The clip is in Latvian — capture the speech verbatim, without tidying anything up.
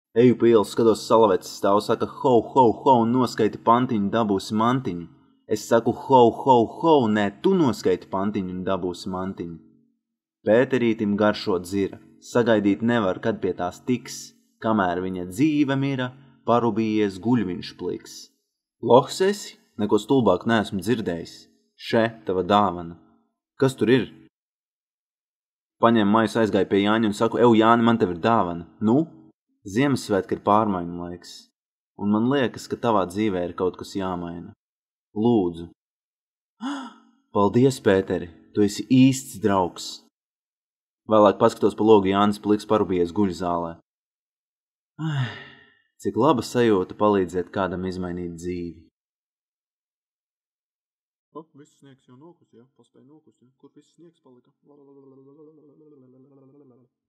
Eju pa ielu, skatos salavecis stāv, saka, hou, hou, hou, noskaiti pantiņu, dabūsi mantiņu. Es saku, hou, hou, hou, nē, tu noskaiti pantiņu un dabūsi mantiņu. Pēterītim garšo dzira, sagaidīt nevar, kad pie tās tiks, kamēr viņa dzīve mira, parubījies guļ viņš pliks. Lohs esi? Neko stulbāk neesmu dzirdējis. Še, tava dāvana. Kas tur ir? Paņem maisu, aizgāju pie Jāņa un saku, ev, Jāni, man tev ir dāvana. Nu? Ziemassvētka ir pārmaiņu laiks, un man liekas, ka tavā dzīvē ir kaut kas jāmaina. Lūdzu. Paldies, Pēteri, tu esi īsts draugs. Vēlāk paskatos pa logu, Jānis pliks parubījies guļ zālē. Ai, cik laba sajūta palīdzēt kādam izmainīt dzīvi. O, viss sniegs jau nokus, ja? Paspēja nokus, ja? Kur viss sniegs palika?